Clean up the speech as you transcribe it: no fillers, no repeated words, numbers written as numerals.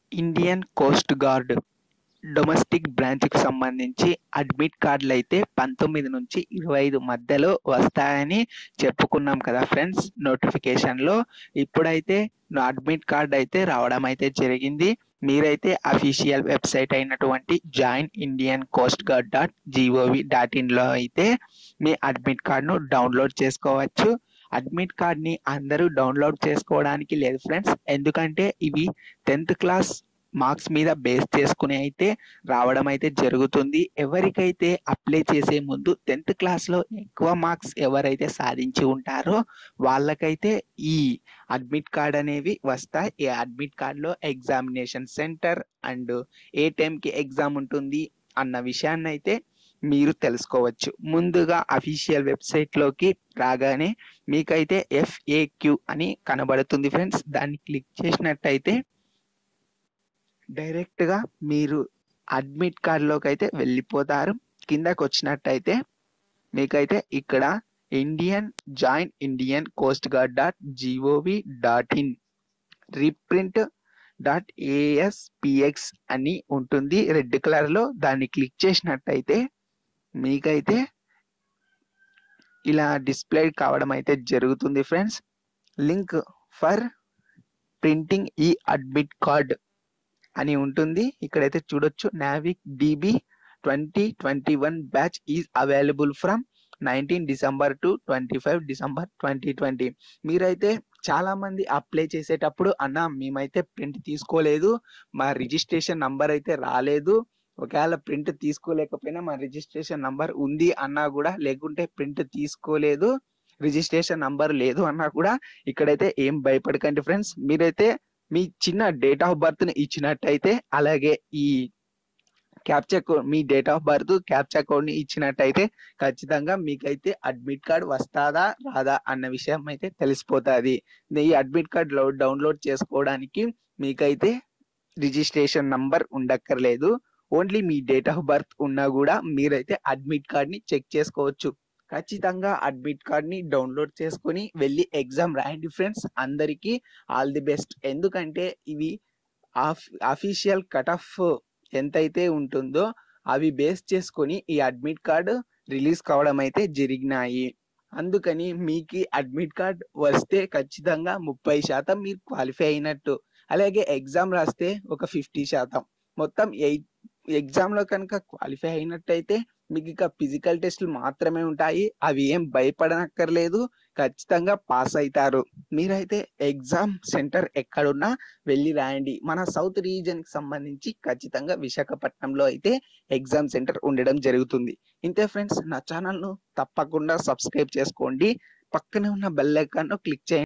Indian coast guard domestic బ్రాంచ్‌కి సంబంధించి admit కార్డులైతే 19-25 మధ్యలో వస్తాయని చెప్పుకున్నాం కదా ఫ్రెండ్స్ నోటిఫికేషన్‌లో. ఇప్పుడైతే నా అడ్మిట్ కార్డ్ అయితే రావడం అయితే జరిగింది. మీరైతే అఫీషియల్ వెబ్‌సైట్ అయినటువంటి joinindiancoastguard.gov.in అయితే మీ అడ్మిట్ కార్డ్‌ను డౌన్‌లోడ్ చేసుకోవచ్చు. అడ్మిట్ కార్డ్‌ని అందరూ డౌన్‌లోడ్ చేసుకోవడానికి లేదు ఫ్రెండ్స్. ఎందుకంటే ఇవి 10th క్లాస్ మార్క్స్ మీద బేస్ చేసుకుని అయితే రావడం అయితే జరుగుతుంది. ఎవరికైతే అప్లై చేసే ముందు 10th క్లాస్‌లో ఎక్కువ మార్క్స్ ఎవరైతే సాధించి ఉంటారో వాళ్ళకైతే ఈ అడ్మిట్ కార్డ్ అనేవి వస్తాయి. ఈ అడ్మిట్ కార్డ్‌లో ఎగ్జామినేషన్ సెంటర్ అండ్ ఏ టైంకి ఎగ్జామ్ ఉంటుంది అన్న విషయాన్నైతే మీరు తెలుసుకోవచ్చు. ముందుగా అఫీషియల్ వెబ్‌సైట్‌లోకి రాగానే మీకైతే FAQ అని కనబడుతుంది ఫ్రెండ్స్. దాన్ని క్లిక్ చేసినట్టయితే డైరెక్ట్‌గా మీరు అడ్మిట్ కార్డ్‌లోకి అయితే వెళ్ళిపోతారు. కిందకొచ్చినట్టయితే మీకైతే ఇక్కడ join Indian coast guard reprint అని ఉంటుంది రెడ్ కలర్‌లో. దాన్ని క్లిక్ చేసినట్టయితే మీకైతే ఇలా డిస్‌ప్లే కావడం అయితే జరుగుతుంది ఫ్రెండ్స్. లింక్ ఫర్ ప్రింటింగ్ ఈ అడ్మిట్ కార్డ్ అని ఉంటుంది. ఇక్కడైతే చూడొచ్చు Navik DB 2021 batch is available from 19 December to 25 December 2020. మీరైతే చాలా మంది అప్లై చేసేటప్పుడు అన్న మేమైతే ప్రింట్ తీసుకోలేదు, మా రిజిస్ట్రేషన్ నంబర్ అయితే రాలేదు, ఒకవేళ ప్రింట్ తీసుకోలేకపోయినా మా రిజిస్ట్రేషన్ నంబర్ ఉంది అన్నా కూడా, లేకుంటే ప్రింట్ తీసుకోలేదు రిజిస్ట్రేషన్ నంబర్ లేదు అన్నా కూడా ఇక్కడైతే ఏం భయపడకండి ఫ్రెండ్స్. మీరైతే మీ చిన్న డేట్ ఆఫ్ బర్త్‌ని ఇచ్చినట్టయితే, అలాగే ఈ క్యాప్చా కోడ్, మీ డేట్ ఆఫ్ బర్త్ క్యాప్చా కోడ్‌ని ఇచ్చినట్టయితే ఖచ్చితంగా మీకైతే అడ్మిట్ కార్డ్ వస్తాదా రాదా అన్న విషయం అయితే తెలిసిపోతాది. ఈ అడ్మిట్ కార్డ్ డౌన్‌లోడ్ చేసుకోవడానికి మీకైతే రిజిస్ట్రేషన్ నంబర్ ఉండక్కర్లేదు. ఓన్లీ మీ డేట్ ఆఫ్ బర్త్ ఉన్నా కూడా మీరైతే అడ్మిట్ కార్డ్‌ని చెక్ చేసుకోవచ్చు. ఖచ్చితంగా అడ్మిట్ కార్డ్‌ని డౌన్‌లోడ్ చేసుకొని వెళ్ళి ఎగ్జామ్ రాయండి ఫ్రెండ్స్. అందరికీ ఆల్ ది బెస్ట్. ఎందుకంటే ఇవి అఫీషియల్ కట్ ఆఫ్ ఎంతైతే ఉంటుందో అవి బేస్ చేసుకొని ఈ అడ్మిట్ కార్డ్ రిలీజ్ కావడం అయితే జరిగినాయి. అందుకని మీకు అడ్మిట్ కార్డ్ వస్తే ఖచ్చితంగా 30% మీరు క్వాలిఫై అయినట్టు. అలాగే ఎగ్జామ్ రాస్తే ఒక 50%. మొత్తం ఎగ్జామ్‌లో కనుక క్వాలిఫై అయినట్టయితే మీకు ఇక ఫిజికల్ టెస్టులు మాత్రమే ఉంటాయి. అవి ఏం భయపడనక్కర్లేదు. ఖచ్చితంగా పాస్ అయితారు. మీరైతే ఎగ్జామ్ సెంటర్ ఎక్కడున్నా వెళ్ళి రాయండి. మన సౌత్ రీజియన్‌కి సంబంధించి ఖచ్చితంగా విశాఖపట్నంలో అయితే ఎగ్జామ్ సెంటర్ ఉండడం జరుగుతుంది. ఇంతే ఫ్రెండ్స్, నా ఛానల్‌ను తప్పకుండా సబ్స్క్రైబ్ చేసుకోండి. పక్కనే ఉన్న బెల్ ఐకాన్‌ను క్లిక్ చేయండి.